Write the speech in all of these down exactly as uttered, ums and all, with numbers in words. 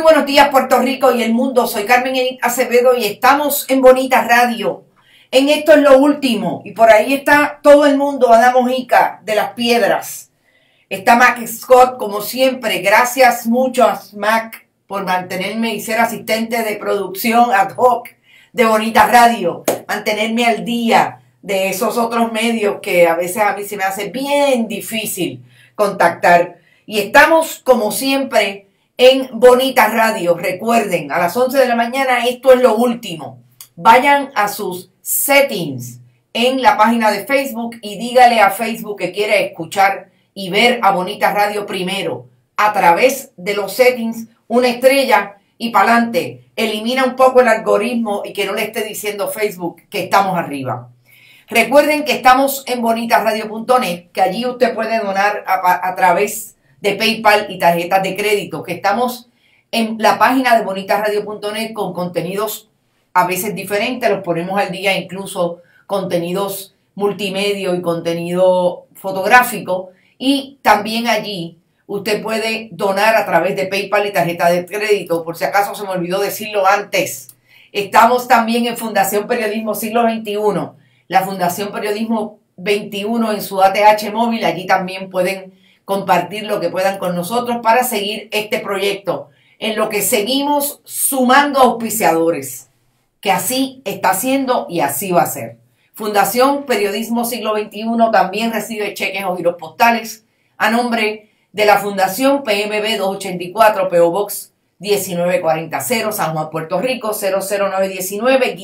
buenos días, Puerto Rico y el mundo. Soy Carmen Acevedo y estamos en Bonita Radio. En Esto es lo Último. Y por ahí está todo el mundo, Ana Mojica de Las Piedras. Está Mac Scott, como siempre. Gracias muchas, Mac, por mantenerme y ser asistente de producción ad hoc de Bonita Radio. Mantenerme al día de esos otros medios que a veces a mí se me hace bien difícil contactar. Y estamos, como siempre, en Bonita Radio. Recuerden, a las once de la mañana, Esto es lo Último. Vayan a sus settings en la página de Facebook y dígale a Facebook que quiere escuchar y ver a Bonita Radio primero. A través de los settings, una estrella y para adelante. Elimina un poco el algoritmo y que no le esté diciendo Facebook que estamos arriba. Recuerden que estamos en bonita radio punto net, que allí usted puede donar a, a través de PayPal y tarjetas de crédito, que estamos en la página de bonita radio punto net con contenidos a veces diferentes, los ponemos al día, incluso contenidos multimedia y contenido fotográfico, y también allí usted puede donar a través de PayPal y tarjeta de crédito, por si acaso se me olvidó decirlo antes. Estamos también en Fundación Periodismo Siglo veintiuno, la Fundación Periodismo veintiuno en su A T H móvil. Allí también pueden compartir lo que puedan con nosotros para seguir este proyecto, en lo que seguimos sumando auspiciadores, que así está haciendo y así va a ser. Fundación Periodismo Siglo veintiuno también recibe cheques o giros postales a nombre de la Fundación P M B doscientos ochenta y cuatro, P O Box diecinueve cuarenta, San Juan, Puerto Rico, cero cero nueve diecinueve,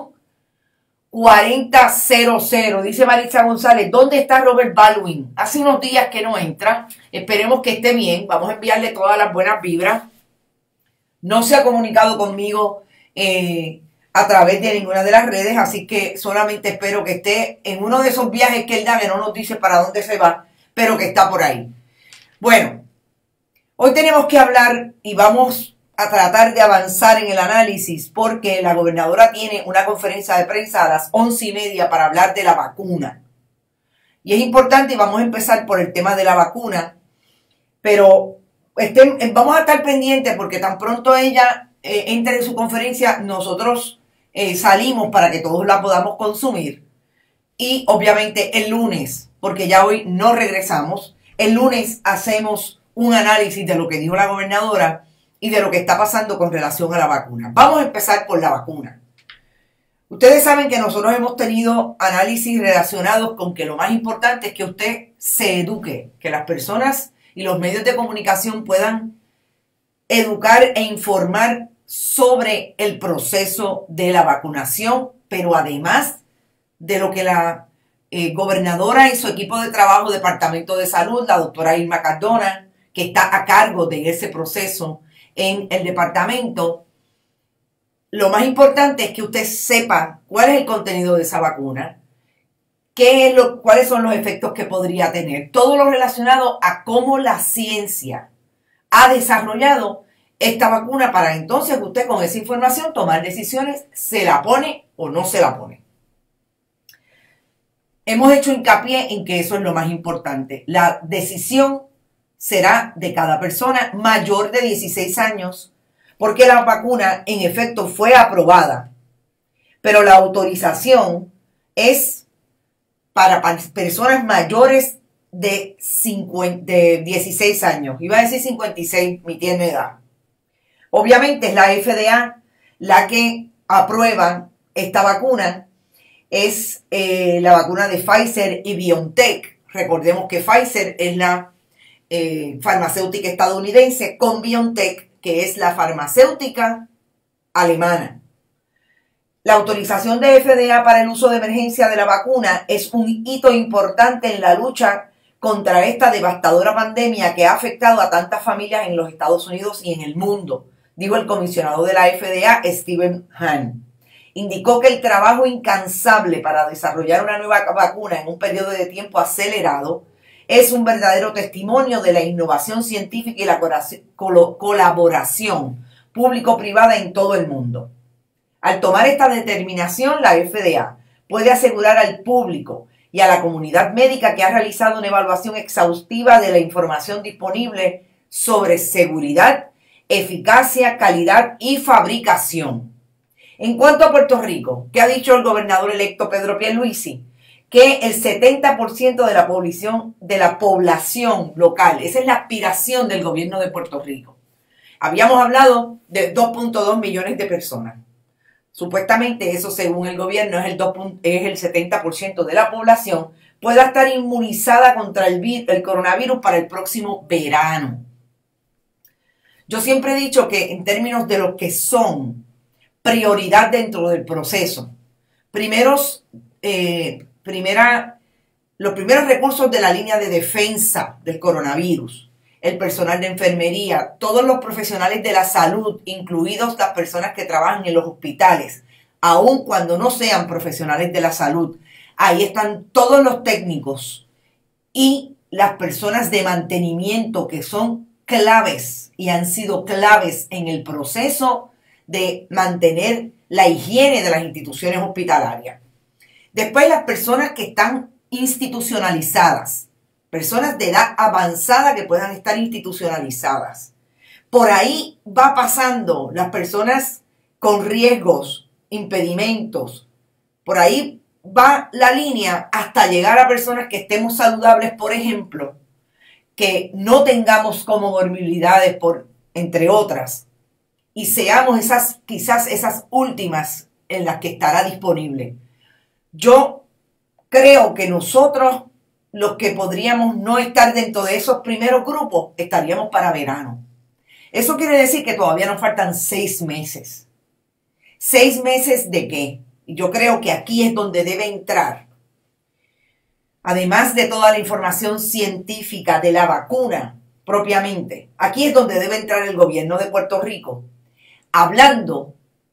cuarenta cero cero. Dice Maritza González, ¿dónde está Robert Baldwin? Hace unos días que no entra. Esperemos que esté bien. Vamos a enviarle todas las buenas vibras. No se ha comunicado conmigo eh, a través de ninguna de las redes, así que solamente espero que esté en uno de esos viajes que él da, que no nos dice para dónde se va, pero que está por ahí. Bueno, hoy tenemos que hablar y vamos a tratar de avanzar en el análisis porque la gobernadora tiene una conferencia de prensa a las once y media para hablar de la vacuna. Y es importante y vamos a empezar por el tema de la vacuna, pero estén, vamos a estar pendientes porque tan pronto ella eh, entre en su conferencia, nosotros eh, salimos para que todos la podamos consumir. Y obviamente el lunes, porque ya hoy no regresamos, el lunes hacemos un análisis de lo que dijo la gobernadora y de lo que está pasando con relación a la vacuna. Vamos a empezar por la vacuna. Ustedes saben que nosotros hemos tenido análisis relacionados con que lo más importante es que usted se eduque, que las personas y los medios de comunicación puedan educar e informar sobre el proceso de la vacunación, pero además de lo que la eh, gobernadora y su equipo de trabajo, Departamento de Salud, la doctora Irma Cardona, que está a cargo de ese proceso en el departamento, lo más importante es que usted sepa cuál es el contenido de esa vacuna, qué es lo, cuáles son los efectos que podría tener, todo lo relacionado a cómo la ciencia ha desarrollado esta vacuna para entonces usted con esa información tomar decisiones, se la pone o no se la pone. Hemos hecho hincapié en que eso es lo más importante. La decisión será de cada persona mayor de dieciséis años, porque la vacuna en efecto fue aprobada, pero la autorización es para personas mayores de, cincuenta, de dieciséis años. Iba a decir cincuenta y seis, mi tierna edad. Obviamente es la F D A la que aprueba esta vacuna. Es eh, la vacuna de Pfizer y BioNTech. Recordemos que Pfizer es la Eh, farmacéutica estadounidense con BioNTech, que es la farmacéutica alemana. La autorización de F D A para el uso de emergencia de la vacuna es un hito importante en la lucha contra esta devastadora pandemia que ha afectado a tantas familias en los Estados Unidos y en el mundo, dijo el comisionado de la F D A, Stephen Hahn. Indicó que el trabajo incansable para desarrollar una nueva vacuna en un periodo de tiempo acelerado es un verdadero testimonio de la innovación científica y la colaboración público-privada en todo el mundo. Al tomar esta determinación, la F D A puede asegurar al público y a la comunidad médica que ha realizado una evaluación exhaustiva de la información disponible sobre seguridad eficacia, calidad y fabricación. En cuanto a Puerto Rico, ¿qué ha dicho el gobernador electo Pedro Pierluisi? Que el setenta por ciento de la población, de la población local, esa es la aspiración del gobierno de Puerto Rico. Habíamos hablado de dos punto dos millones de personas. Supuestamente eso, según el gobierno, es el, dos, es el setenta por ciento de la población, pueda estar inmunizada contra el, el coronavirus para el próximo verano. Yo siempre he dicho que en términos de lo que son prioridad dentro del proceso, primeros, eh, primera, los primeros recursos de la línea de defensa del coronavirus, el personal de enfermería, todos los profesionales de la salud, incluidos las personas que trabajan en los hospitales, aun cuando no sean profesionales de la salud. Ahí están todos los técnicos y las personas de mantenimiento que son claves y han sido claves en el proceso de mantener la higiene de las instituciones hospitalarias. Después, las personas que están institucionalizadas, personas de edad avanzada que puedan estar institucionalizadas. Por ahí va pasando las personas con riesgos, impedimentos. Por ahí va la línea hasta llegar a personas que estemos saludables, por ejemplo, que no tengamos comorbilidades, por, entre otras, y seamos esas, quizás esas últimas en las que estará disponible. Yo creo que nosotros, los que podríamos no estar dentro de esos primeros grupos, estaríamos para verano. Eso quiere decir que todavía nos faltan seis meses. ¿Seis meses de qué? Yo creo que aquí es donde debe entrar, además de toda la información científica de la vacuna propiamente, aquí es donde debe entrar el gobierno de Puerto Rico, hablando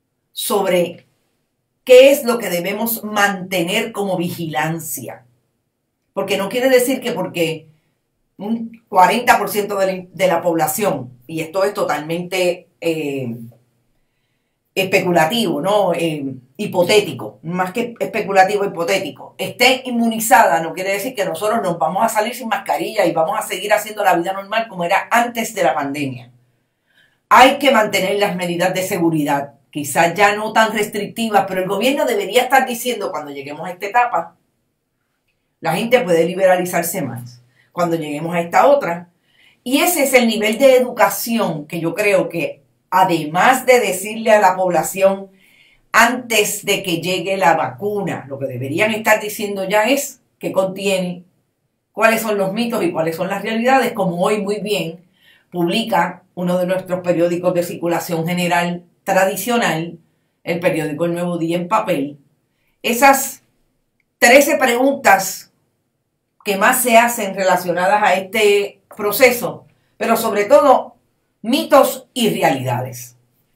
sobre qué es lo que debemos mantener como vigilancia. Porque no quiere decir que porque un cuarenta por ciento de la, de la población, y esto es totalmente eh, especulativo, ¿no? Eh, hipotético, más que especulativo, hipotético, esté inmunizada, no quiere decir que nosotros nos vamos a salir sin mascarilla y vamos a seguir haciendo la vida normal como era antes de la pandemia. Hay que mantener las medidas de seguridad, quizás ya no tan restrictivas, pero el gobierno debería estar diciendo cuando lleguemos a esta etapa, la gente puede liberalizarse más cuando lleguemos a esta otra. Y ese es el nivel de educación que yo creo que, además de decirle a la población antes de que llegue la vacuna, lo que deberían estar diciendo ya es qué contiene, cuáles son los mitos y cuáles son las realidades, como hoy muy bien publica uno de nuestros periódicos de circulación general tradicional, el periódico El Nuevo Día en papel. Esas trece preguntas que más se hacen relacionadas a este proceso, pero sobre todo mitos y realidades.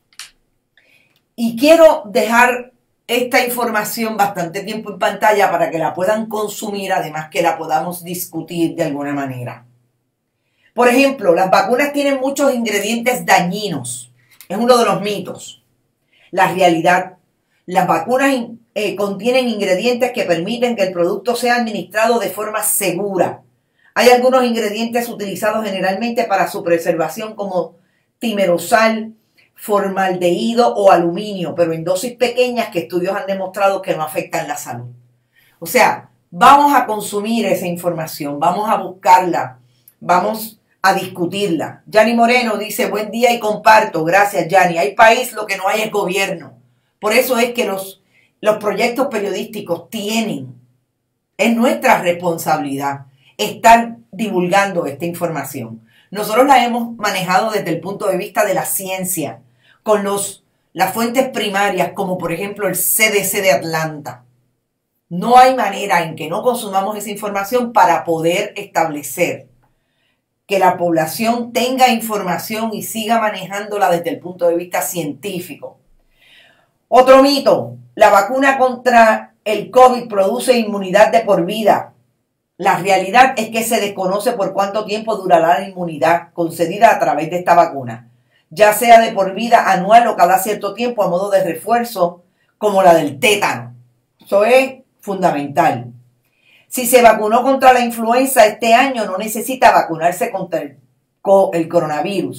Y quiero dejar esta información bastante tiempo en pantalla para que la puedan consumir, además que la podamos discutir de alguna manera. Por ejemplo, las vacunas tienen muchos ingredientes dañinos. Es uno de los mitos. La realidad, las vacunas eh, contienen ingredientes que permiten que el producto sea administrado de forma segura. Hay algunos ingredientes utilizados generalmente para su preservación como timerosal, formaldehído o aluminio, pero en dosis pequeñas que estudios han demostrado que no afectan la salud. O sea, vamos a consumir esa información, vamos a buscarla, vamos a discutirla. Yanni Moreno dice, buen día y comparto. Gracias, Yanni. Hay país, lo que no hay es gobierno. Por eso es que los, los proyectos periodísticos tienen, es nuestra responsabilidad estar divulgando esta información. Nosotros la hemos manejado desde el punto de vista de la ciencia, con los, las fuentes primarias, como por ejemplo el C D C de Atlanta. No hay manera en que no consumamos esa información para poder establecer que la población tenga información y siga manejándola desde el punto de vista científico. Otro mito, la vacuna contra el COVID produce inmunidad de por vida. La realidad es que se desconoce por cuánto tiempo durará la inmunidad concedida a través de esta vacuna, ya sea de por vida, anual o cada cierto tiempo a modo de refuerzo, como la del tétano. Eso es fundamental. Si se vacunó contra la influenza este año, no necesita vacunarse contra el, el coronavirus.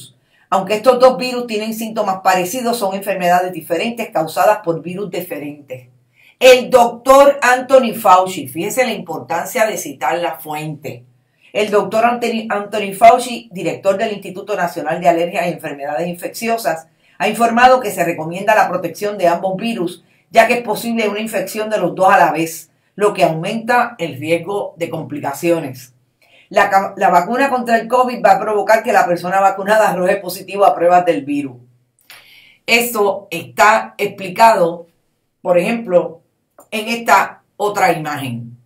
Aunque estos dos virus tienen síntomas parecidos, son enfermedades diferentes causadas por virus diferentes. El doctor Anthony Fauci, fíjese la importancia de citar la fuente. El doctor Anthony, Anthony Fauci, director del Instituto Nacional de Alergias y Enfermedades Infecciosas, ha informado que se recomienda la protección de ambos virus, ya que es posible una infección de los dos a la vez, lo que aumenta el riesgo de complicaciones. La, la vacuna contra el COVID va a provocar que la persona vacunada arroje positivo a pruebas del virus. Esto está explicado, por ejemplo, en esta otra imagen.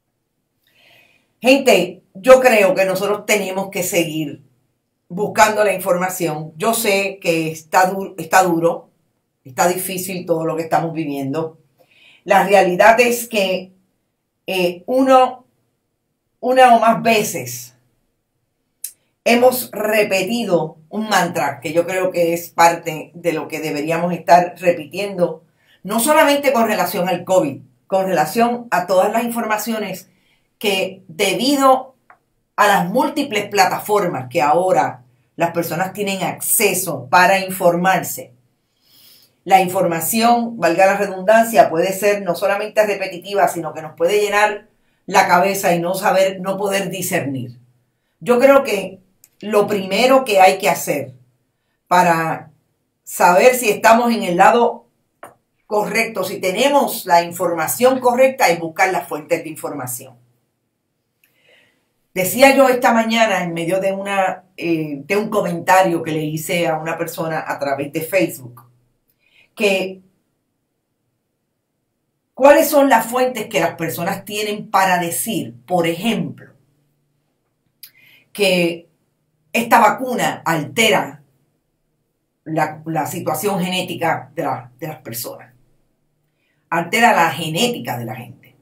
Gente, yo creo que nosotros tenemos que seguir buscando la información. Yo sé que está, du está duro, está difícil todo lo que estamos viviendo. La realidad es que eh, uno... Una o más veces hemos repetido un mantra que yo creo que es parte de lo que deberíamos estar repitiendo, no solamente con relación al COVID, con relación a todas las informaciones que debido a las múltiples plataformas que ahora las personas tienen acceso para informarse. La información, valga la redundancia, puede ser no solamente repetitiva, sino que nos puede llenar la cabeza y no saber, no poder discernir. Yo creo que lo primero que hay que hacer para saber si estamos en el lado correcto, si tenemos la información correcta, es buscar las fuentes de información. Decía yo esta mañana en medio de, una, eh, de un comentario que le hice a una persona a través de Facebook, que ¿cuáles son las fuentes que las personas tienen para decir, por ejemplo, que esta vacuna altera la, la situación genética de, la, de las personas? Altera la genética de la gente.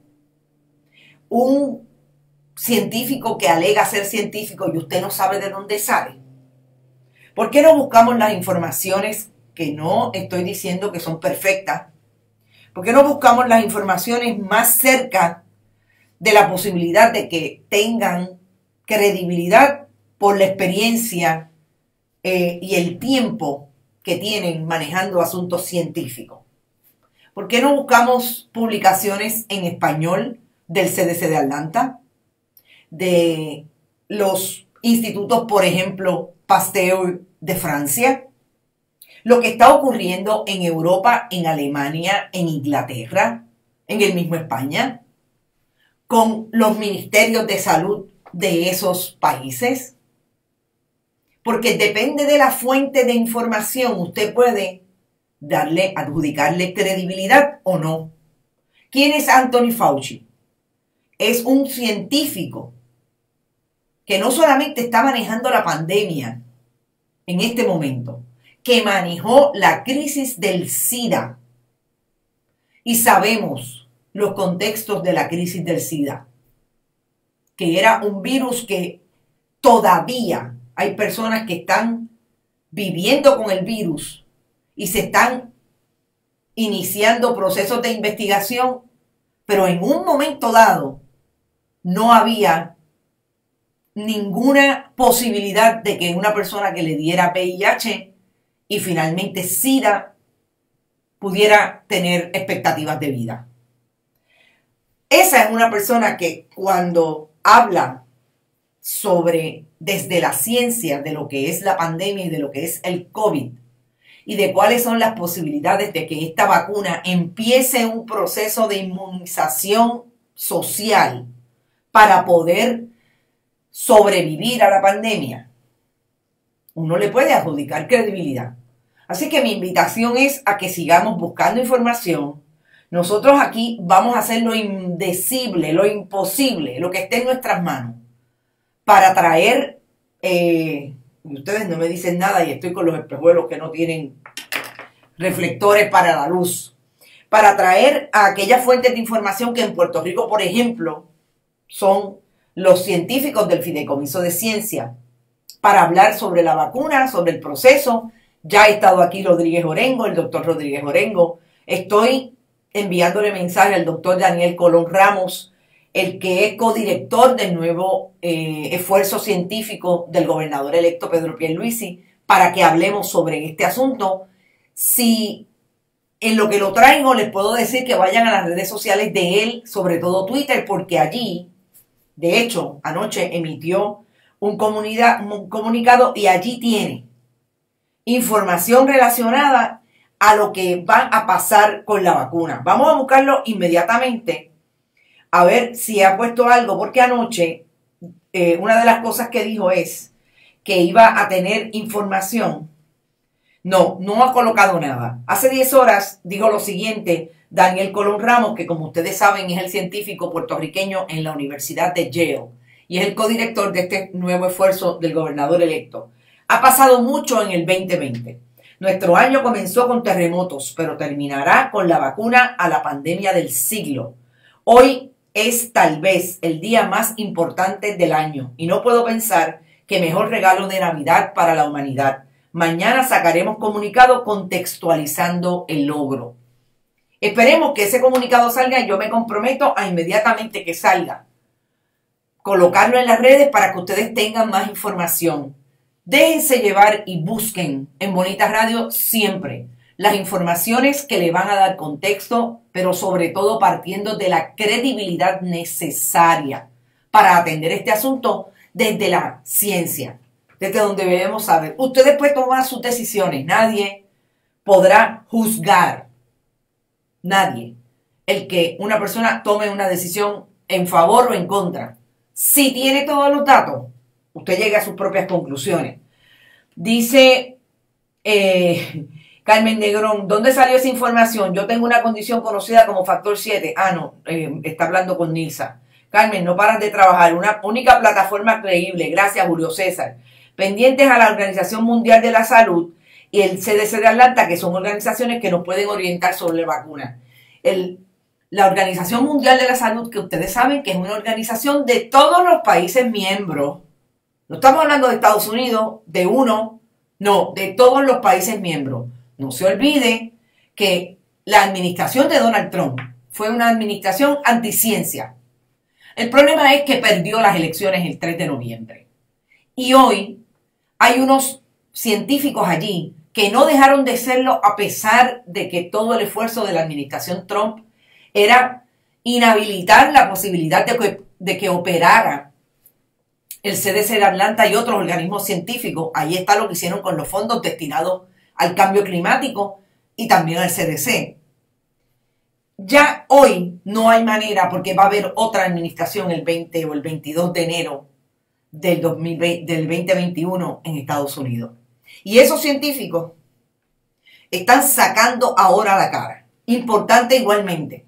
Un científico que alega ser científico y usted no sabe de dónde sale. ¿Por qué no buscamos las informaciones que no estoy diciendo que son perfectas? ¿Por qué no buscamos las informaciones más cerca de la posibilidad de que tengan credibilidad por la experiencia eh, y el tiempo que tienen manejando asuntos científicos? ¿Por qué no buscamos publicaciones en español del C D C de Atlanta, de los institutos, por ejemplo, Pasteur de Francia? Lo que está ocurriendo en Europa, en Alemania, en Inglaterra, en el mismo España, con los ministerios de salud de esos países. Porque depende de la fuente de información, usted puede darle, adjudicarle credibilidad o no. ¿Quién es Anthony Fauci? Es un científico que no solamente está manejando la pandemia en este momento, que manejó la crisis del SIDA. Y sabemos los contextos de la crisis del SIDA, que era un virus que todavía hay personas que están viviendo con el virus y se están iniciando procesos de investigación, pero en un momento dado no había ninguna posibilidad de que una persona que le diera V I H y finalmente SIDA pudiera tener expectativas de vida. Esa es una persona que cuando habla sobre desde la ciencia de lo que es la pandemia y de lo que es el COVID y de cuáles son las posibilidades de que esta vacuna empiece un proceso de inmunización social para poder sobrevivir a la pandemia, uno le puede adjudicar credibilidad. Así que mi invitación es a que sigamos buscando información. Nosotros aquí vamos a hacer lo indecible, lo imposible, lo que esté en nuestras manos, para traer, eh, y ustedes no me dicen nada y estoy con los espejuelos que no tienen reflectores para la luz, para traer a aquellas fuentes de información que en Puerto Rico, por ejemplo, son los científicos del Fideicomiso de Ciencia, para hablar sobre la vacuna, sobre el proceso. Ya ha estado aquí Rodríguez Orengo, el doctor Rodríguez Orengo. Estoy enviándole mensaje al doctor Daniel Colón Ramos, el que es codirector del nuevo eh, esfuerzo científico del gobernador electo Pedro Pierluisi, para que hablemos sobre este asunto. Si en lo que lo traigo les puedo decir que vayan a las redes sociales de él, sobre todo Twitter, porque allí, de hecho, anoche emitió un, comunidad, un comunicado y allí tiene información relacionada a lo que va a pasar con la vacuna. Vamos a buscarlo inmediatamente a ver si ha puesto algo, porque anoche eh, una de las cosas que dijo es que iba a tener información. No, no ha colocado nada. Hace diez horas dijo lo siguiente Daniel Colón Ramos, que como ustedes saben es el científico puertorriqueño en la Universidad de Yale y es el codirector de este nuevo esfuerzo del gobernador electo. Ha pasado mucho en el veinte veinte. Nuestro año comenzó con terremotos, pero terminará con la vacuna a la pandemia del siglo. Hoy es tal vez el día más importante del año y no puedo pensar que mejor regalo de Navidad para la humanidad. Mañana sacaremos comunicado contextualizando el logro. Esperemos que ese comunicado salga y yo me comprometo a inmediatamente que salga colocarlo en las redes para que ustedes tengan más información. Déjense llevar y busquen en Bonitas Radio siempre las informaciones que le van a dar contexto, pero sobre todo partiendo de la credibilidad necesaria para atender este asunto desde la ciencia, desde donde debemos saber. Ustedes pueden tomar sus decisiones, nadie podrá juzgar, nadie, el que una persona tome una decisión en favor o en contra. Si tiene todos los datos, usted llega a sus propias conclusiones. Dice eh, Carmen Negrón, ¿dónde salió esa información? Yo tengo una condición conocida como factor siete. Ah, no, eh, está hablando con Nilsa. Carmen, no paran de trabajar. Una única plataforma creíble. Gracias, Julio César. Pendientes a la Organización Mundial de la Salud y el C D C de Atlanta, que son organizaciones que nos pueden orientar sobre la vacuna. El, la Organización Mundial de la Salud, que ustedes saben que es una organización de todos los países miembros. No estamos hablando de Estados Unidos, de uno, no, de todos los países miembros. No se olvide que la administración de Donald Trump fue una administración anticiencia. El problema es que perdió las elecciones el tres de noviembre. Y hoy hay unos científicos allí que no dejaron de serlo a pesar de que todo el esfuerzo de la administración Trump era inhabilitar la posibilidad de que, de que operara el C D C de Atlanta y otros organismos científicos. Ahí está lo que hicieron con los fondos destinados al cambio climático y también al C D C. Ya hoy no hay manera, porque va a haber otra administración el veinte o el veintidós de enero del, dos mil veinte, del veinte veintiuno en Estados Unidos. Y esos científicos están sacando ahora la cara. Importante igualmente.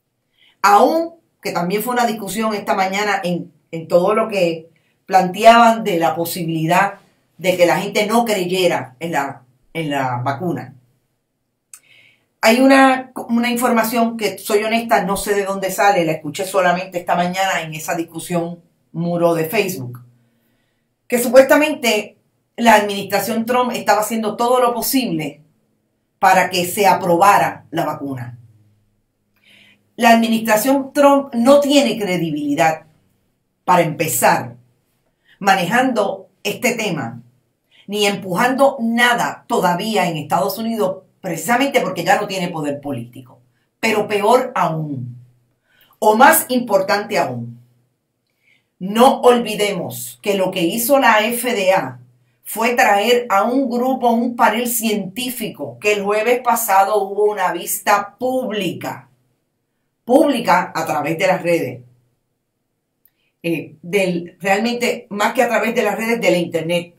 Aún que también fue una discusión esta mañana en, en todo lo que planteaban de la posibilidad de que la gente no creyera en la, en la vacuna. Hay una, una información que, soy honesta, no sé de dónde sale, la escuché solamente esta mañana en esa discusión muro de Facebook, que supuestamente la administración Trump estaba haciendo todo lo posible para que se aprobara la vacuna. La administración Trump no tiene credibilidad, para empezar, manejando este tema, ni empujando nada todavía en Estados Unidos, precisamente porque ya no tiene poder político. Pero peor aún, o más importante aún, no olvidemos que lo que hizo la F D A fue traer a un grupo, un panel científico, que el jueves pasado hubo una vista pública, pública a través de las redes, eh, del, realmente más que a través de las redes, de la internet,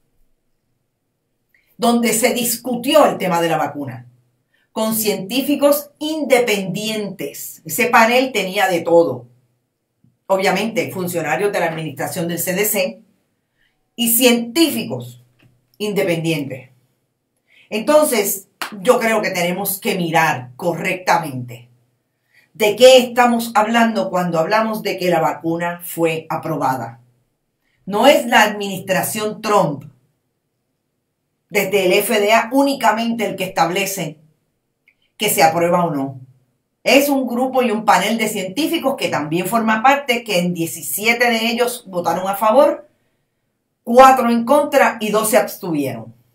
donde se discutió el tema de la vacuna, con científicos independientes. Ese panel tenía de todo. Obviamente, funcionarios de la administración del C D C y científicos independientes. Entonces, yo creo que tenemos que mirar correctamente de qué estamos hablando cuando hablamos de que la vacuna fue aprobada. No es la administración Trump, desde el F D A, únicamente el que establece que se aprueba o no. Es un grupo y un panel de científicos que también forma parte, que en diecisiete de ellos votaron a favor, cuatro en contra y dos se abstuvieron.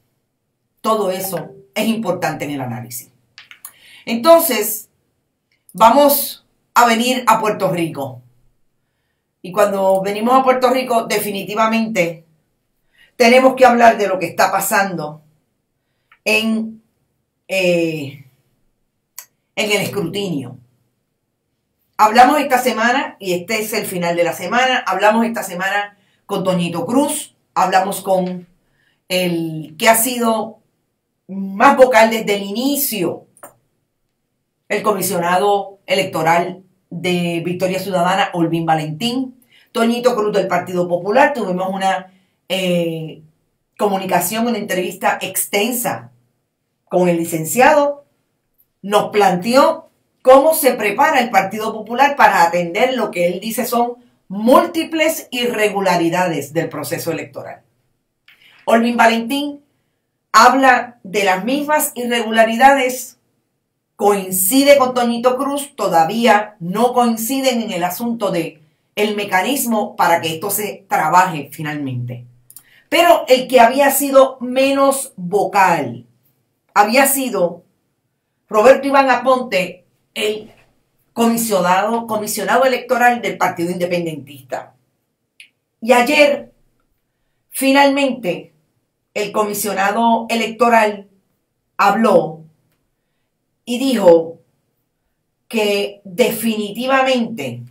Todo eso es importante en el análisis. Entonces, vamos a venir a Puerto Rico. Y cuando venimos a Puerto Rico, definitivamente tenemos que hablar de lo que está pasando en, eh, en el escrutinio. Hablamos esta semana, y este es el final de la semana, hablamos esta semana con Toñito Cruz, hablamos con el que ha sido más vocal desde el inicio, el comisionado electoral de Victoria Ciudadana, Olvin Valentín, Toñito Cruz del Partido Popular. Tuvimos una eh, comunicación, una entrevista extensa con el licenciado. Nos planteó cómo se prepara el Partido Popular para atender lo que él dice son múltiples irregularidades del proceso electoral. Olvin Valentín habla de las mismas irregularidades, coincide con Toñito Cruz, todavía no coinciden en el asunto de el mecanismo para que esto se trabaje finalmente. Pero el que había sido menos vocal había sido Roberto Iván Aponte, el comisionado, comisionado electoral del Partido Independentista. Y ayer, finalmente, el comisionado electoral habló y dijo que definitivamente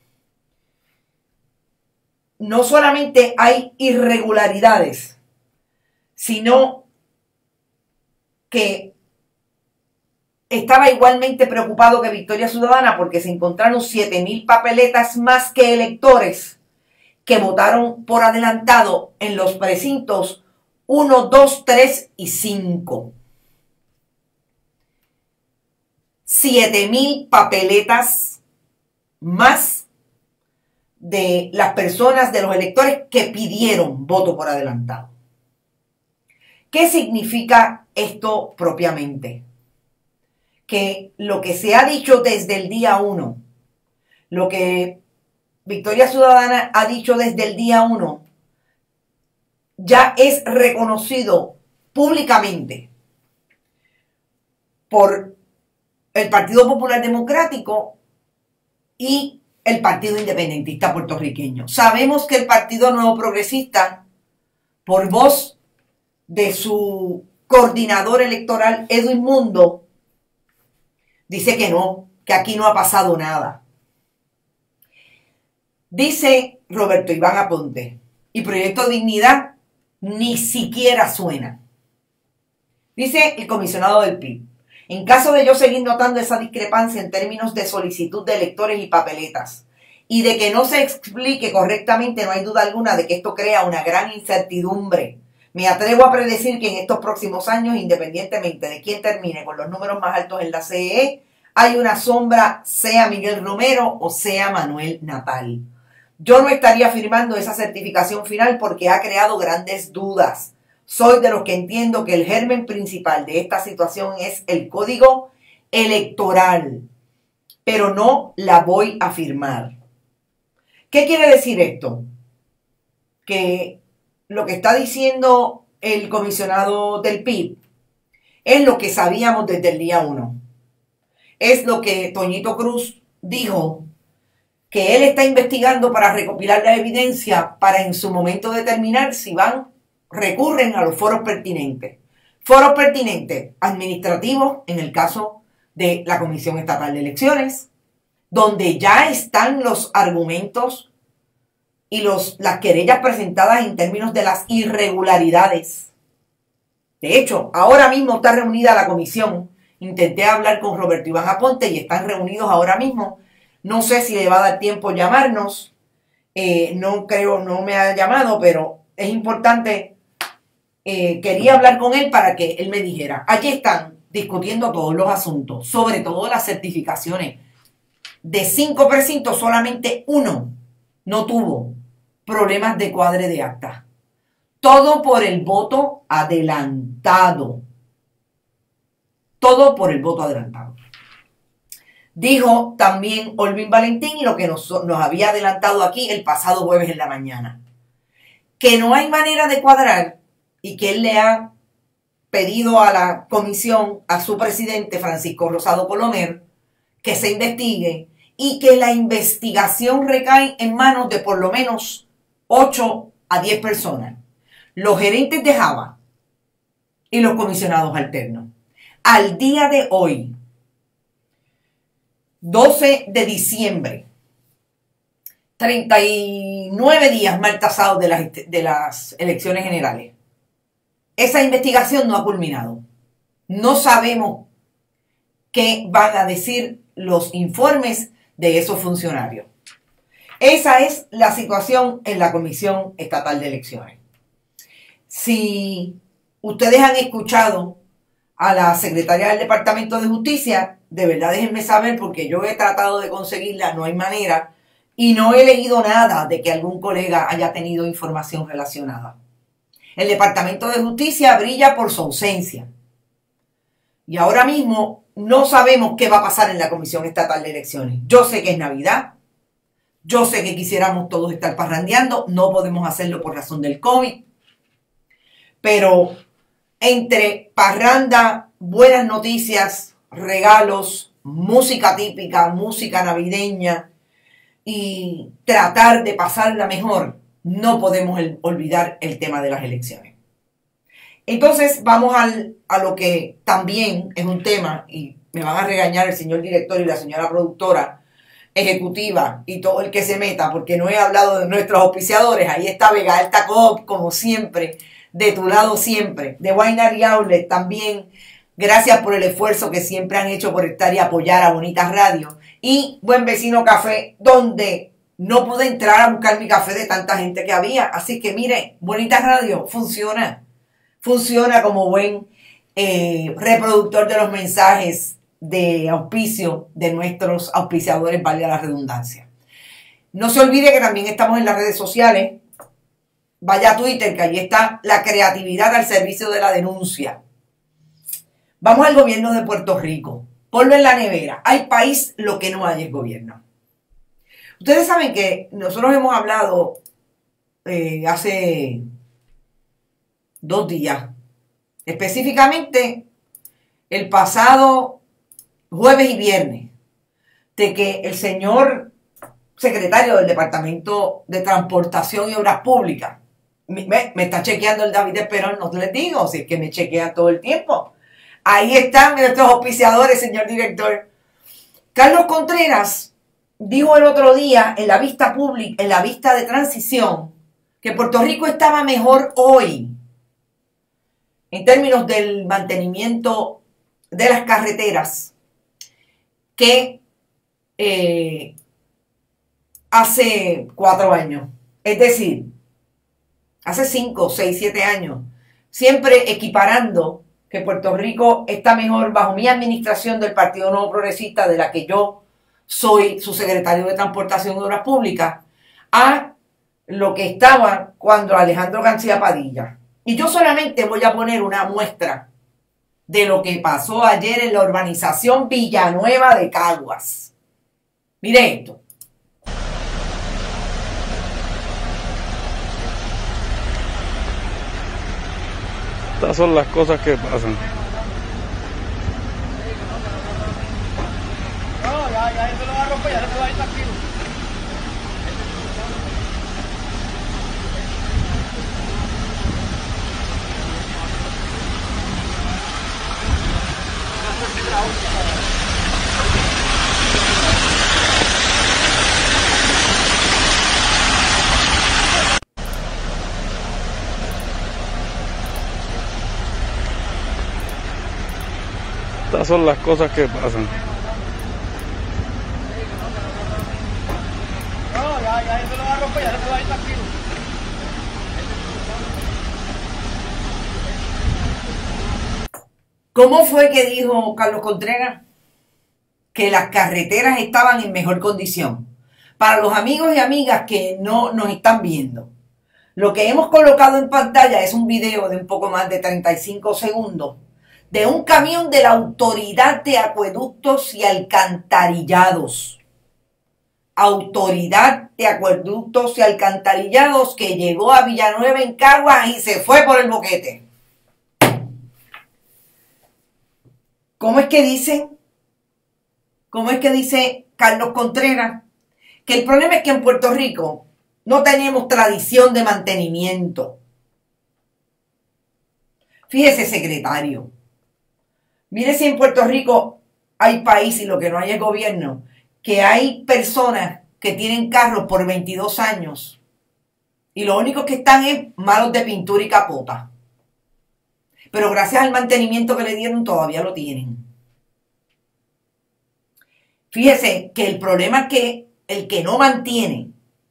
no solamente hay irregularidades, sino que estaba igualmente preocupado que Victoria Ciudadana porque se encontraron siete mil papeletas más que electores que votaron por adelantado en los precintos uno, dos, tres y cinco. siete mil papeletas más de las personas, de los electores que pidieron voto por adelantado. ¿Qué significa esto propiamente? Que lo que se ha dicho desde el día uno, lo que Victoria Ciudadana ha dicho desde el día uno, ya es reconocido públicamente por el Partido Popular Democrático y el Partido Independentista Puertorriqueño. Sabemos que el Partido Nuevo Progresista, por voz de su coordinador electoral, Edwin Mundo, dice que no, que aquí no ha pasado nada. Dice Roberto Iván Aponte, y Proyecto Dignidad ni siquiera suena. Dice el comisionado del P I B, en caso de yo seguir notando esa discrepancia en términos de solicitud de electores y papeletas, y de que no se explique correctamente, no hay duda alguna de que esto crea una gran incertidumbre. Me atrevo a predecir que en estos próximos años, independientemente de quién termine con los números más altos en la C E E, hay una sombra, sea Miguel Romero o sea Manuel Natal. Yo no estaría firmando esa certificación final porque ha creado grandes dudas. Soy de los que entiendo que el germen principal de esta situación es el código electoral, pero no la voy a firmar. ¿Qué quiere decir esto? Que lo que está diciendo el comisionado del P I B es lo que sabíamos desde el día uno. Es lo que Toñito Cruz dijo, que él está investigando para recopilar la evidencia para en su momento determinar si van, recurren a los foros pertinentes. Foros pertinentes administrativos, en el caso de la Comisión Estatal de Elecciones, donde ya están los argumentos y los, las querellas presentadas en términos de las irregularidades. De hecho, ahora mismo está reunida la comisión. Intenté hablar con Roberto Iván Aponte y están reunidos ahora mismo. No sé si le va a dar tiempo llamarnos. Eh, no creo, no me ha llamado, pero es importante. Eh, quería hablar con él para que él me dijera. Allí están discutiendo todos los asuntos, sobre todo las certificaciones. De cinco precintos, solamente uno no tuvo problemas de cuadre de acta. Todo por el voto adelantado. Todo por el voto adelantado. Dijo también Olvin Valentín lo que nos, nos había adelantado aquí el pasado jueves en la mañana. Que no hay manera de cuadrar y que él le ha pedido a la comisión, a su presidente Francisco Rosado Colomer, que se investigue y que la investigación recae en manos de por lo menos ocho a diez personas. Los gerentes de Java y los comisionados alternos. Al día de hoy, doce de diciembre, treinta y nueve días mal tasados de las, de las elecciones generales. Esa investigación no ha culminado. No sabemos qué van a decir los informes de esos funcionarios. Esa es la situación en la Comisión Estatal de Elecciones. Si ustedes han escuchado a la secretaria del Departamento de Justicia, de verdad déjenme saber, porque yo he tratado de conseguirla, no hay manera, y no he leído nada de que algún colega haya tenido información relacionada. El Departamento de Justicia brilla por su ausencia. Y ahora mismo no sabemos qué va a pasar en la Comisión Estatal de Elecciones. Yo sé que es Navidad. Yo sé que quisiéramos todos estar parrandeando. No podemos hacerlo por razón del COVID. Pero entre parranda, buenas noticias, regalos, música típica, música navideña y tratar de pasarla mejor, no podemos el, olvidar el tema de las elecciones. Entonces vamos al, a lo que también es un tema, y me van a regañar el señor director y la señora productora ejecutiva y todo el que se meta, porque no he hablado de nuestros auspiciadores. Ahí está Vega Alta Coop, como siempre, de tu lado siempre. De Winery Outlet también, gracias por el esfuerzo que siempre han hecho por estar y apoyar a Bonitas Radio. Y Buen Vecino Café, donde no pude entrar a buscar mi café de tanta gente que había. Así que mire, Bonitas Radio funciona. Funciona como buen eh, reproductor de los mensajes de auspicio de nuestros auspiciadores, valga la redundancia. No se olvide que también estamos en las redes sociales. Vaya a Twitter, que allí está la creatividad al servicio de la denuncia. Vamos al gobierno de Puerto Rico. Ponlo en la nevera. Hay país, lo que no hay es gobierno. Ustedes saben que nosotros hemos hablado eh, hace dos días, específicamente el pasado jueves y viernes, de que el señor secretario del Departamento de Transportación y Obras Públicas, me, me está chequeando el David Esperón, no les digo, si es que me chequea todo el tiempo. Ahí están nuestros auspiciadores, señor director. Carlos Contreras dijo el otro día en la vista pública, en la vista de transición, que Puerto Rico estaba mejor hoy en términos del mantenimiento de las carreteras que eh, hace cuatro años. Es decir, hace cinco, seis, siete años. Siempre equiparando que Puerto Rico está mejor bajo mi administración del Partido Nuevo Progresista, de la que yo soy su secretario de Transportación y Obras Públicas, a lo que estaba cuando Alejandro García Padilla. Y yo solamente voy a poner una muestra de lo que pasó ayer en la urbanización Villanueva de Caguas. Mire esto. Estas son las cosas que pasan. No, ya, ya eso lo va a romper, ya se va a ir tranquilo. Estas son las cosas que pasan. No, ya, ya eso lo va a romper, ya se va a ir tranquilo. ¿Cómo fue que dijo Carlos Contreras? Que las carreteras estaban en mejor condición. Para los amigos y amigas que no nos están viendo, lo que hemos colocado en pantalla es un video de un poco más de treinta y cinco segundos de un camión de la Autoridad de Acueductos y Alcantarillados. Autoridad de Acueductos y Alcantarillados, que llegó a Villanueva en Caguas y se fue por el boquete. ¿Cómo es que dicen? ¿Cómo es que dice Carlos Contreras? Que el problema es que en Puerto Rico no tenemos tradición de mantenimiento. Fíjese, secretario. Mire si en Puerto Rico hay país y lo que no hay es gobierno, que hay personas que tienen carros por veintidós años y lo único que están es malos de pintura y capota. Pero gracias al mantenimiento que le dieron todavía lo tienen. Fíjese que el problema es que el que no mantiene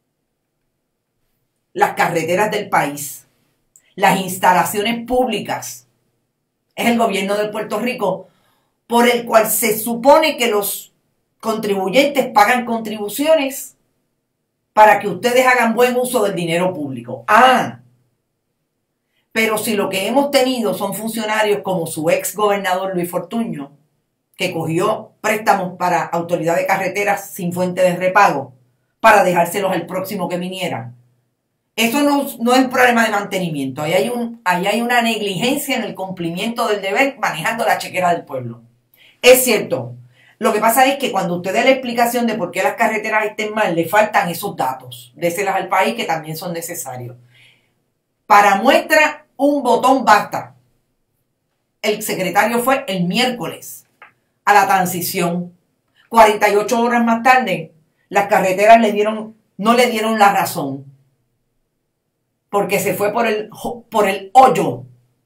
las carreteras del país, las instalaciones públicas, es el gobierno de Puerto Rico, por el cual se supone que los contribuyentes pagan contribuciones para que ustedes hagan buen uso del dinero público. Ah, pero si lo que hemos tenido son funcionarios como su ex gobernador Luis Fortuño, que cogió préstamos para autoridad de carreteras sin fuente de repago para dejárselos al próximo que viniera. Eso no, no es un problema de mantenimiento. Ahí hay, un, ahí hay una negligencia en el cumplimiento del deber manejando la chequera del pueblo. Es cierto. Lo que pasa es que cuando usted dé la explicación de por qué las carreteras estén mal, le faltan esos datos. Déselas al país que también son necesarios. Para muestra, un botón basta. El secretario fue el miércoles a la transición. cuarenta y ocho horas más tarde, las carreteras le dieron, no le dieron la razón. Porque se fue por el, por el hoyo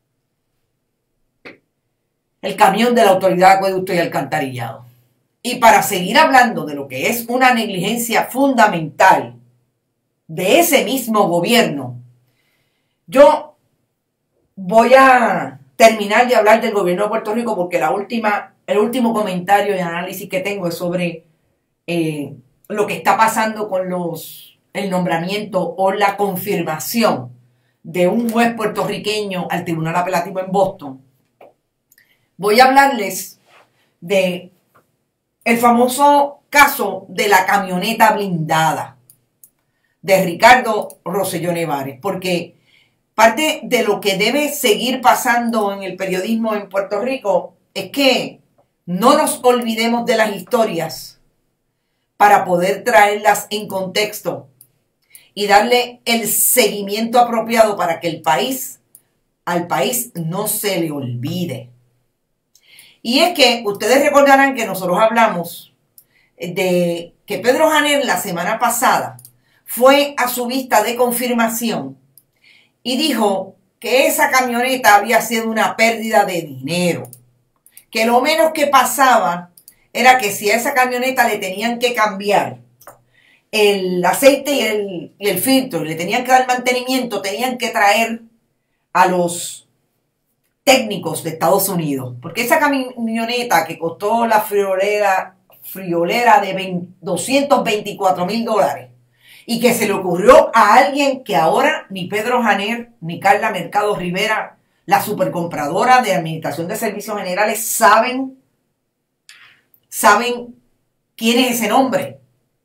el camión de la Autoridad de Acueducto y Alcantarillado. Y para seguir hablando de lo que es una negligencia fundamental de ese mismo gobierno, yo voy a terminar de hablar del gobierno de Puerto Rico porque la última, el último comentario y análisis que tengo es sobre eh, lo que está pasando con los, el nombramiento o la confirmación de un juez puertorriqueño al Tribunal Apelativo en Boston. Voy a hablarles de el famoso caso de la camioneta blindada de Ricardo Rosselló Nevares, porque parte de lo que debe seguir pasando en el periodismo en Puerto Rico es que no nos olvidemos de las historias para poder traerlas en contexto y darle el seguimiento apropiado para que el país, al país no se le olvide. Y es que ustedes recordarán que nosotros hablamos de que Pedro Janel la semana pasada fue a su vista de confirmación y dijo que esa camioneta había sido una pérdida de dinero, que lo menos que pasaba era que si a esa camioneta le tenían que cambiar el aceite y el, y el filtro, y le tenían que dar mantenimiento, tenían que traer a los técnicos de Estados Unidos, porque esa camioneta que costó la friolera, friolera de doscientos veinticuatro mil dólares y que se le ocurrió a alguien que ahora ni Pedro Janel ni Carla Mercado Rivera, la supercompradora de Administración de Servicios Generales, saben, saben quién es ese nombre,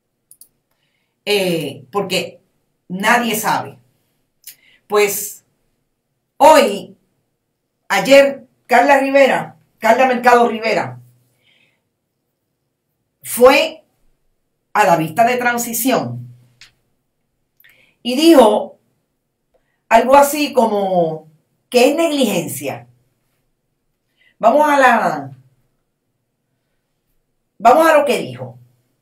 eh, porque nadie sabe. Pues hoy Ayer, Carla Rivera, Carla Mercado Rivera, fue a la vista de transición y dijo algo así como que es negligencia. Vamos a la, vamos a lo que dijo.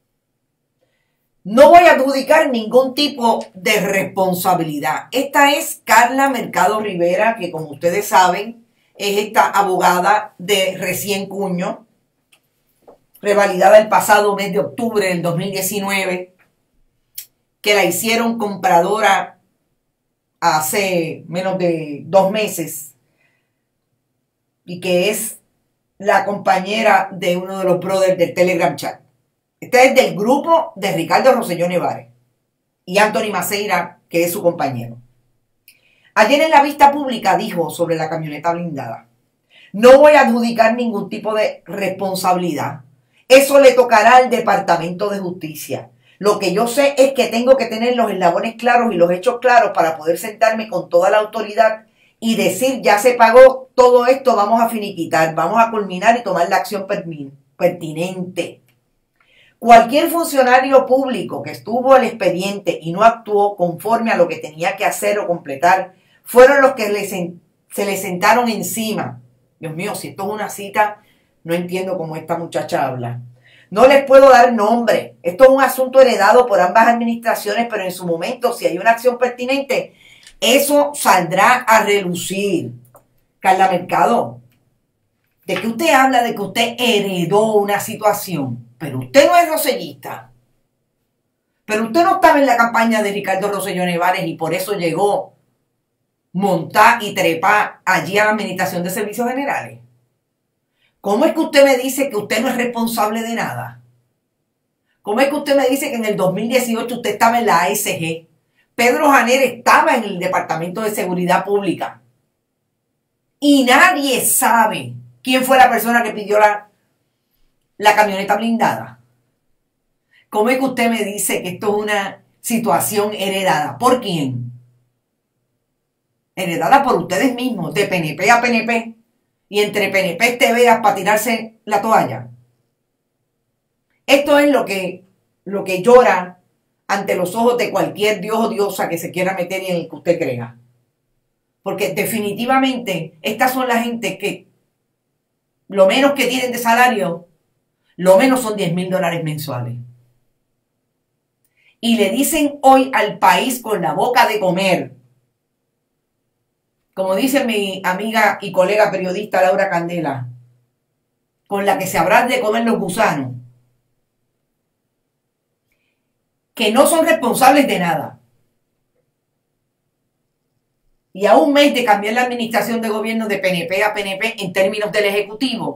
No voy a adjudicar ningún tipo de responsabilidad. Esta es Carla Mercado Rivera, que como ustedes saben, es esta abogada de recién cuño, revalidada el pasado mes de octubre del dos mil diecinueve, que la hicieron compradora hace menos de dos meses y que es la compañera de uno de los brothers del Telegram Chat. Este es del grupo de Ricardo Rosselló Nevares y Anthony Maceira, que es su compañero. Ayer en la vista pública dijo sobre la camioneta blindada: no voy a adjudicar ningún tipo de responsabilidad. Eso le tocará al Departamento de Justicia. Lo que yo sé es que tengo que tener los eslabones claros y los hechos claros para poder sentarme con toda la autoridad y decir ya se pagó todo esto, vamos a finiquitar, vamos a culminar y tomar la acción pertinente. Cualquier funcionario público que estuvo el expediente y no actuó conforme a lo que tenía que hacer o completar, fueron los que le, se le sentaron encima. Dios mío, si esto es una cita, no entiendo cómo esta muchacha habla. No les puedo dar nombre. Esto es un asunto heredado por ambas administraciones, pero en su momento, si hay una acción pertinente, eso saldrá a relucir. Carla Mercado, ¿de qué usted habla? De que usted heredó una situación. Pero usted no es rosellista. Pero usted no estaba en la campaña de Ricardo Rosselló Nevares y por eso llegó montar y trepar allí a la Administración de Servicios Generales. ¿Cómo es que usted me dice que usted no es responsable de nada? ¿Cómo es que usted me dice que en el dos mil dieciocho usted estaba en la A S G? Pedro Janer estaba en el Departamento de Seguridad Pública. Y nadie sabe quién fue la persona que pidió la, la camioneta blindada. ¿Cómo es que usted me dice que esto es una situación heredada? ¿Por quién? Heredada por ustedes mismos, de P N P a P N P. Y entre P N P te veas para tirarse la toalla. Esto es lo que, lo que llora ante los ojos de cualquier dios o diosa que se quiera meter en el que usted crea. Porque definitivamente estas son la gente que lo menos que tienen de salario, lo menos son diez mil dólares mensuales. Y le dicen hoy al país con la boca de comer, como dice mi amiga y colega periodista Laura Candela, con la que se habrán de comer los gusanos, que no son responsables de nada. Y a un mes de cambiar la administración de gobierno de P N P a P N P en términos del Ejecutivo,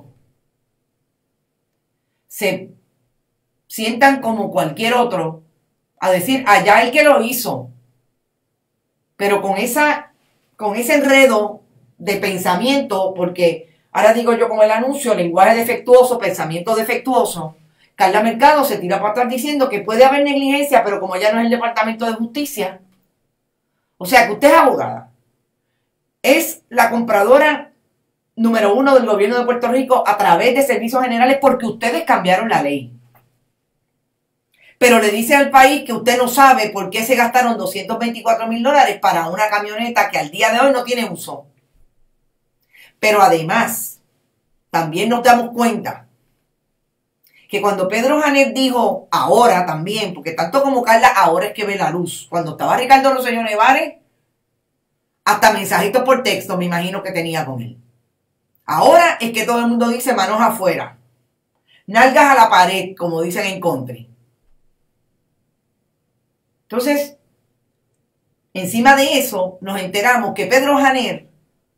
se sientan como cualquier otro a decir, allá el que lo hizo, pero con esa, con ese enredo de pensamiento, porque ahora digo yo con el anuncio, lenguaje defectuoso, pensamiento defectuoso, Carla Mercado se tira para atrás diciendo que puede haber negligencia, pero como ya no es el Departamento de Justicia, o sea que usted es abogada, es la compradora número uno del gobierno de Puerto Rico a través de servicios generales porque ustedes cambiaron la ley. Pero le dice al país que usted no sabe por qué se gastaron doscientos veinticuatro mil dólares para una camioneta que al día de hoy no tiene uso. Pero además, también nos damos cuenta que cuando Pedro Janer dijo ahora también, porque tanto como Carla ahora es que ve la luz, cuando estaba Ricardo Rosselló Nevares, hasta mensajitos por texto me imagino que tenía con él. Ahora es que todo el mundo dice manos afuera, nalgas a la pared, como dicen en country. Entonces, encima de eso, nos enteramos que Pedro Janer,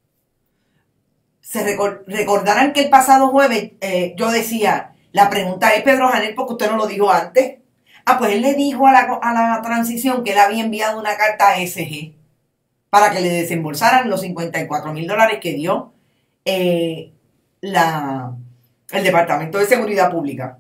se record, recordarán que el pasado jueves eh, yo decía, la pregunta es Pedro Janer porque usted no lo dijo antes. Ah, pues él le dijo a la, a la transición que él había enviado una carta a A S G para que le desembolsaran los cincuenta y cuatro mil dólares que dio eh, la, el Departamento de Seguridad Pública.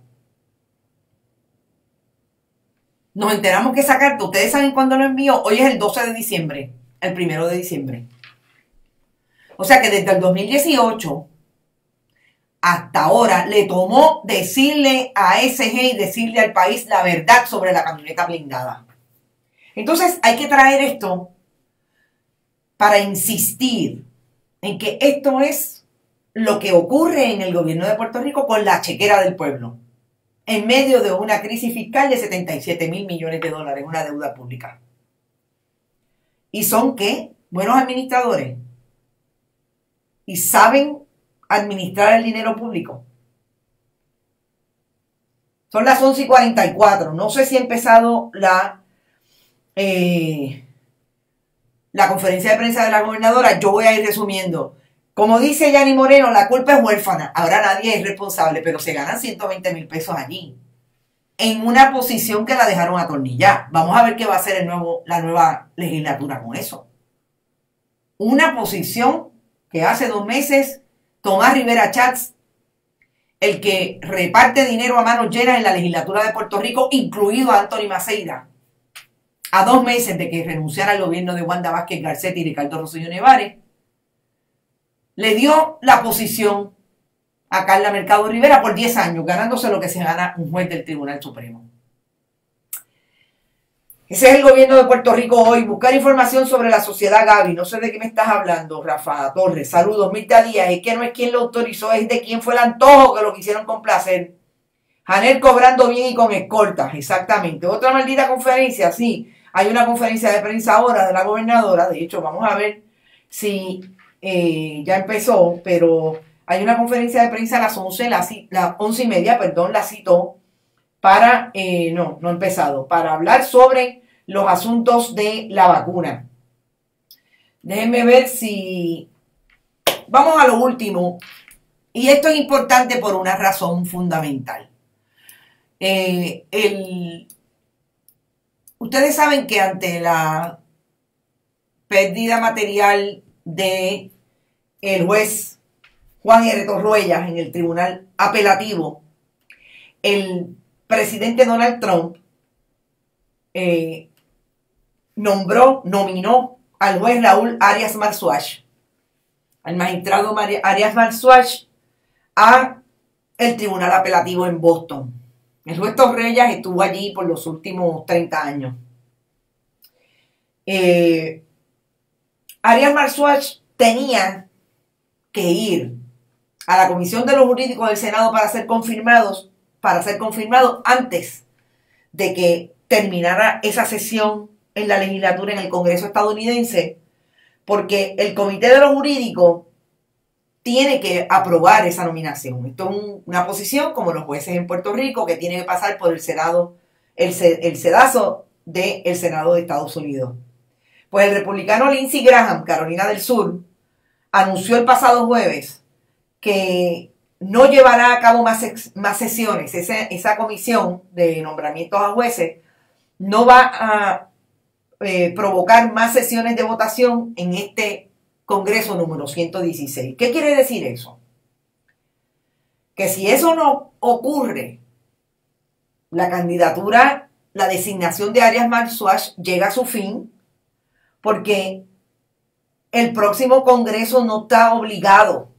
Nos enteramos que esa carta, ustedes saben cuándo lo envió, hoy es el doce de diciembre, el primero de diciembre. O sea que desde el dos mil dieciocho hasta ahora le tomó decirle a A S G y decirle al país la verdad sobre la camioneta blindada. Entonces hay que traer esto para insistir en que esto es lo que ocurre en el gobierno de Puerto Rico con la chequera del pueblo, en medio de una crisis fiscal de setenta y siete mil millones de dólares, una deuda pública. ¿Y son qué? Buenos administradores. Y saben administrar el dinero público. Son las once y cuarenta y cuatro. No sé si ha empezado la, eh, la conferencia de prensa de la gobernadora. Yo voy a ir resumiendo. Como dice Yanni Moreno, la culpa es huérfana. Ahora nadie es responsable, pero se ganan ciento veinte mil pesos allí. En una posición que la dejaron atornillar. Vamos a ver qué va a hacer el nuevo, la nueva legislatura con eso. Una posición que hace dos meses Tomás Rivera Chats, el que reparte dinero a manos llenas en la legislatura de Puerto Rico, incluido a Anthony Maceira, a dos meses de que renunciara al gobierno de Wanda Vázquez Garcetti y Ricardo Rosselló Nevares, le dio la posición a Carla Mercado Rivera por diez años, ganándose lo que se gana un juez del Tribunal Supremo. Ese es el gobierno de Puerto Rico hoy. Buscar información sobre la sociedad Gaby. No sé de qué me estás hablando, Rafa Torres. Saludos, Mirta Díaz. Es que no es quien lo autorizó, es de quién fue el antojo que lo quisieron complacer. Janel cobrando bien y con escoltas, exactamente. Otra maldita conferencia, sí. Hay una conferencia de prensa ahora de la gobernadora. De hecho, vamos a ver si eh, ya empezó, pero hay una conferencia de prensa a las once, las la once y media, perdón, la citó para, eh, no, no ha empezado, para hablar sobre los asuntos de la vacuna. Déjenme ver si... Vamos a lo último. Y esto es importante por una razón fundamental. Eh, el... Ustedes saben que ante la pérdida material de el juez Juan R. Torruellas en el tribunal apelativo, el presidente Donald Trump eh, nombró, nominó al juez Raúl Arias Marzuach, al magistrado Arias Marzuach, a el tribunal apelativo en Boston. El juez Torruellas estuvo allí por los últimos treinta años. Eh, Arias Marzuach tenía que ir a la Comisión de los Jurídicos del Senado para ser confirmados, para ser confirmado antes de que terminara esa sesión en la legislatura en el Congreso estadounidense, porque el Comité de los Jurídicos tiene que aprobar esa nominación. Esto es un, una posición como los jueces en Puerto Rico, que tiene que pasar por el Senado, el, el sedazo del Senado de Estados Unidos. Pues el republicano Lindsey Graham, Carolina del Sur, anunció el pasado jueves que no llevará a cabo más, más sesiones. Esa, esa comisión de nombramientos a jueces no va a eh, provocar más sesiones de votación en este Congreso número ciento dieciséis. ¿Qué quiere decir eso? Que si eso no ocurre, la candidatura, la designación de Arias Marzuach llega a su fin, porque el próximo Congreso no está obligado,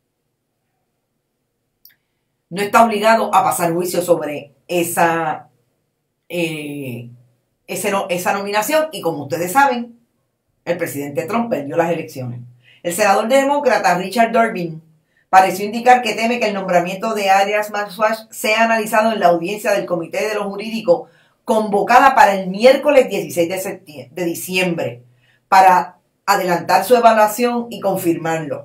no está obligado a pasar juicio sobre esa, eh, ese, esa nominación, y como ustedes saben, el presidente Trump perdió las elecciones. El senador demócrata Richard Durbin pareció indicar que teme que el nombramiento de Arias Marzuach sea analizado en la audiencia del Comité de los Jurídicos convocada para el miércoles dieciséis de diciembre para adelantar su evaluación y confirmarlo.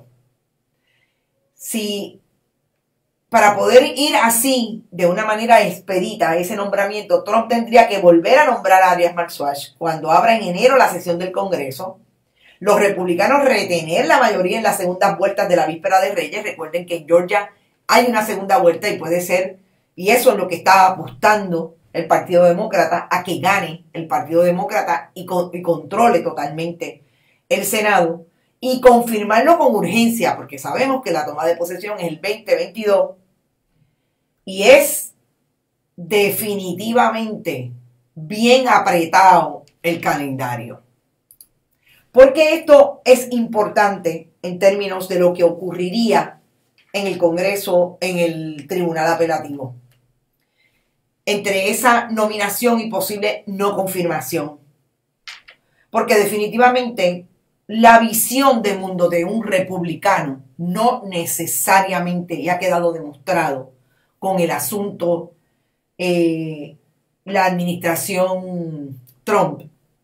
Si para poder ir así de una manera expedita a ese nombramiento, Trump tendría que volver a nombrar a Arias Marzuach cuando abra en enero la sesión del Congreso. Los republicanos retener la mayoría en las segundas vueltas de la víspera de Reyes. Recuerden que en Georgia hay una segunda vuelta y puede ser, y eso es lo que está apostando el Partido Demócrata, a que gane el Partido Demócrata y, con, y controle totalmente el Senado, y confirmarlo con urgencia, porque sabemos que la toma de posesión es el veinte veintidós y es definitivamente bien apretado el calendario. Porque esto es importante en términos de lo que ocurriría en el Congreso, en el Tribunal Apelativo, entre esa nominación y posible no confirmación. Porque definitivamente la visión de mundo de un republicano no necesariamente, y ha quedado demostrado con el asunto, eh, la administración Trump,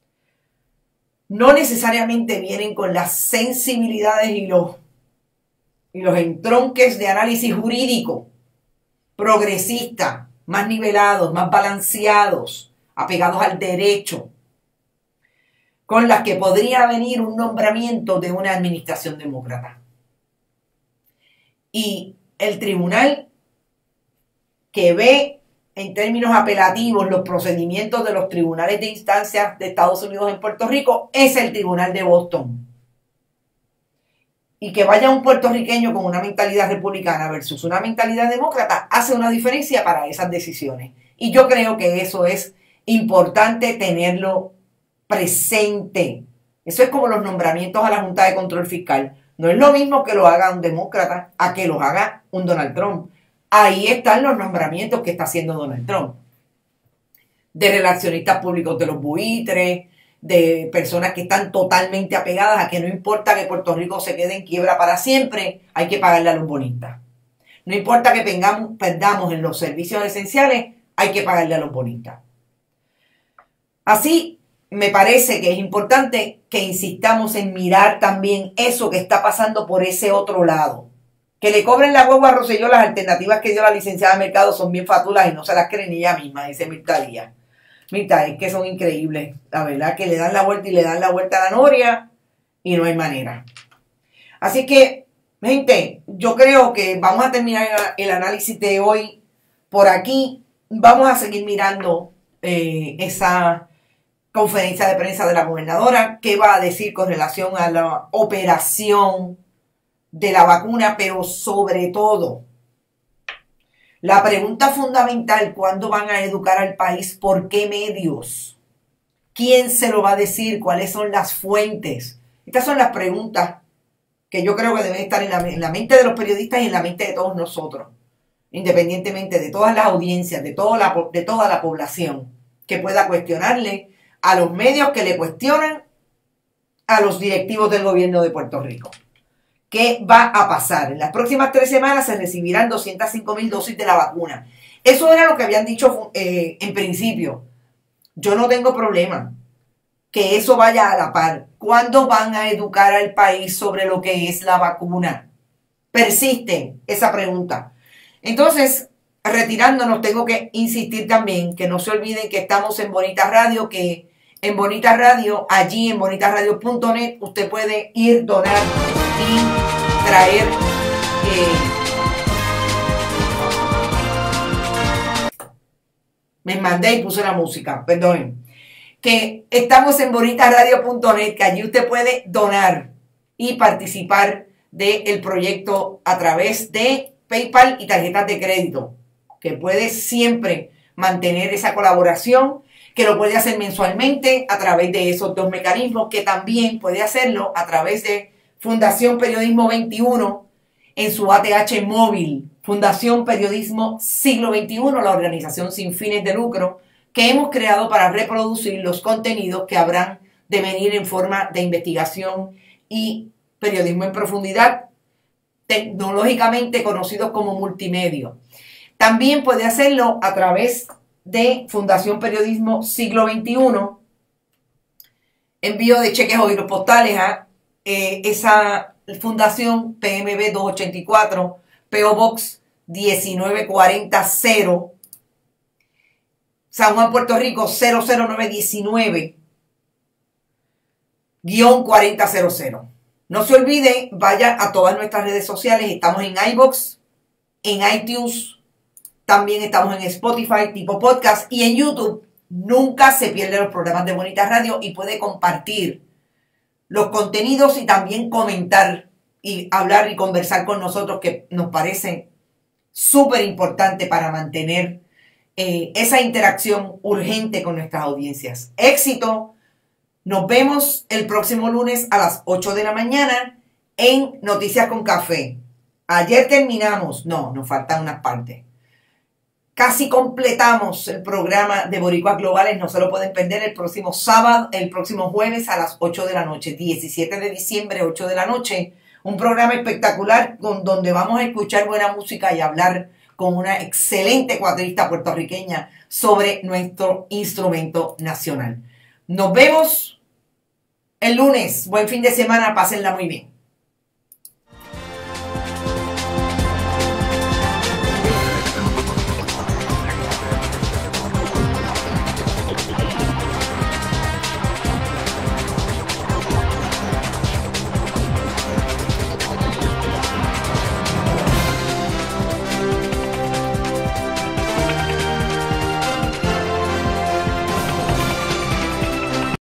no necesariamente vienen con las sensibilidades y los, y los entronques de análisis jurídico progresista, más nivelados, más balanceados, apegados al derecho, con las que podría venir un nombramiento de una administración demócrata. Y el tribunal que ve en términos apelativos los procedimientos de los tribunales de instancias de Estados Unidos en Puerto Rico es el Tribunal de Boston. Y que vaya un puertorriqueño con una mentalidad republicana versus una mentalidad demócrata hace una diferencia para esas decisiones. Y yo creo que eso es importante tenerlo presente Eso es como los nombramientos a la Junta de Control Fiscal. No es lo mismo que lo haga un demócrata a que los haga un Donald Trump. Ahí están los nombramientos que está haciendo Donald Trump. De relacionistas públicos de los buitres, de personas que están totalmente apegadas a que no importa que Puerto Rico se quede en quiebra para siempre, hay que pagarle a los bonistas. No importa que pengamos, perdamos en los servicios esenciales, hay que pagarle a los bonistas. Así, me parece que es importante que insistamos en mirar también eso que está pasando por ese otro lado. Que le cobren la guagua a Rosselló, las alternativas que dio la licenciada Mercado son bien fatulas y no se las cree ni ella misma, dice Mirta Díaz. Mirta, es que son increíbles, la verdad, que le dan la vuelta y le dan la vuelta a la noria y no hay manera. Así que, gente, yo creo que vamos a terminar el análisis de hoy por aquí. Vamos a seguir mirando eh, esa conferencia de prensa de la gobernadora, qué va a decir con relación a la operación de la vacuna, pero sobre todo, la pregunta fundamental, ¿cuándo van a educar al país? ¿Por qué medios? ¿Quién se lo va a decir? ¿Cuáles son las fuentes? Estas son las preguntas que yo creo que deben estar en la, en la mente de los periodistas y en la mente de todos nosotros, independientemente de todas las audiencias, de toda la, de toda la población, que pueda cuestionarle a los medios que le cuestionan a los directivos del gobierno de Puerto Rico. ¿Qué va a pasar? En las próximas tres semanas se recibirán doscientas cinco mil dosis de la vacuna. Eso era lo que habían dicho eh, en principio. Yo no tengo problema que eso vaya a la par. ¿Cuándo van a educar al país sobre lo que es la vacuna? Persiste esa pregunta. Entonces, retirándonos, tengo que insistir también que no se olviden que estamos en Bonita Radio, que en Bonita Radio, allí en bonita radio punto net, usted puede ir, donar y traer eh, me mandé y puse la música, perdonen. Que estamos en bonita radio punto net, que allí usted puede donar y participar del proyecto a través de PayPal y tarjetas de crédito, que puede siempre mantener esa colaboración, que lo puede hacer mensualmente a través de esos dos mecanismos, que también puede hacerlo a través de Fundación Periodismo veintiuno en su A T H móvil, Fundación Periodismo Siglo veintiuno, la organización sin fines de lucro que hemos creado para reproducir los contenidos que habrán de venir en forma de investigación y periodismo en profundidad, tecnológicamente conocidos como multimedia. También puede hacerlo a través de Fundación Periodismo Siglo veintiuno, envío de cheques o giros postales a eh, esa fundación P M B doscientos ochenta y cuatro, P O Box diecinueve cuarenta cero, San Juan, Puerto Rico cero cero nueve diecinueve guión cuarenta cero cero. No se olvide, vaya a todas nuestras redes sociales, estamos en iVoox, en iTunes, también estamos en Spotify, tipo podcast, y en YouTube. Nunca se pierde los programas de Bonita Radio y puede compartir los contenidos y también comentar y hablar y conversar con nosotros, que nos parece súper importante para mantener eh, esa interacción urgente con nuestras audiencias. Éxito. Nos vemos el próximo lunes a las ocho de la mañana en Noticias con Café. Ayer terminamos, no, nos faltan unas partes. Casi completamos el programa de Boricuas Globales, no se lo pueden perder el próximo sábado, el próximo jueves a las ocho de la noche, diecisiete de diciembre, ocho de la noche. Un programa espectacular con, donde vamos a escuchar buena música y hablar con una excelente cuatrista puertorriqueña sobre nuestro instrumento nacional. Nos vemos el lunes. Buen fin de semana, pásenla muy bien.